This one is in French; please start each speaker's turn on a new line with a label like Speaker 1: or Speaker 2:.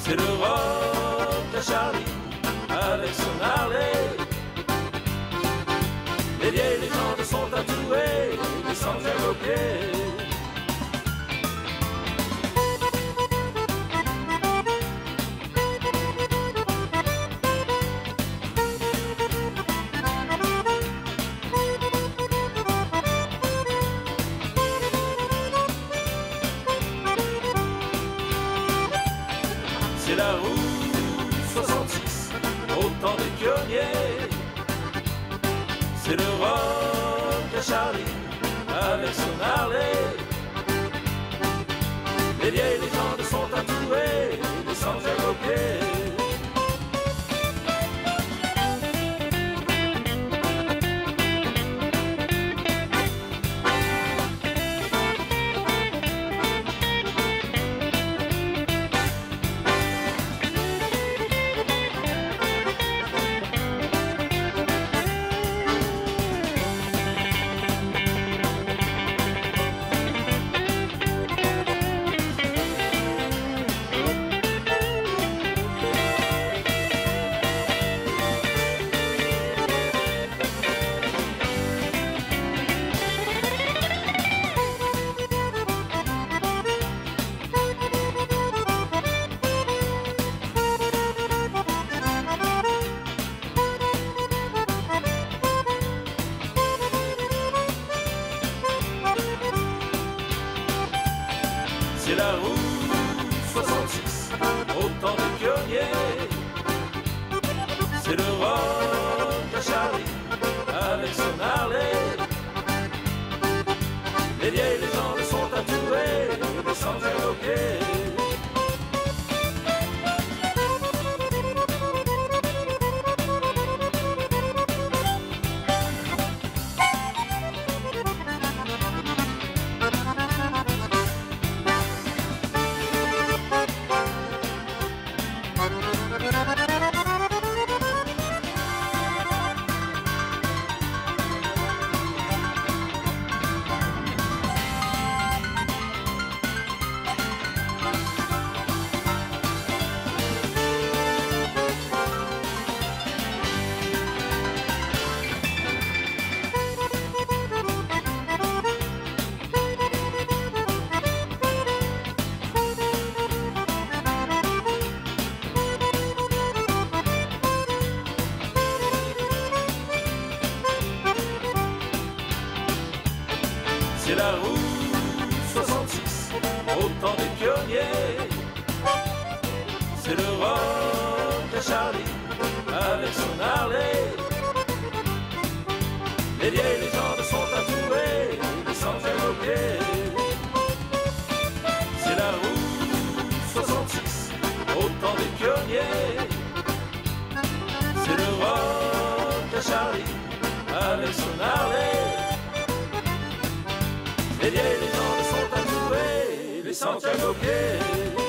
Speaker 1: C'est le rock à Charlie avec son Harley. Les vieilles légendes sont tatouées, les sentiers au pied. C'est la route 66, au temps des pionniers. C'est le rock à Charlie avec son Harley. Les vieilles légendes sont tatouées, les sentiers au pied. C'est la route 66, au temps des pionniers. C'est le rock à Charlie avec son Harley. Les vieilles légendes sont tatouées, les sentiers au pied. C'est la route 66, au temps des pionniers. C'est le rock à Charlie avec son Harley. Les vieilles légendes sont tatouées, les sentiers au pied. C'est la route 66, au temps des pionniers. C'est le rock à Charlie avec son Harley. Les vieilles légendes sont tatouées, les sentiers au pied.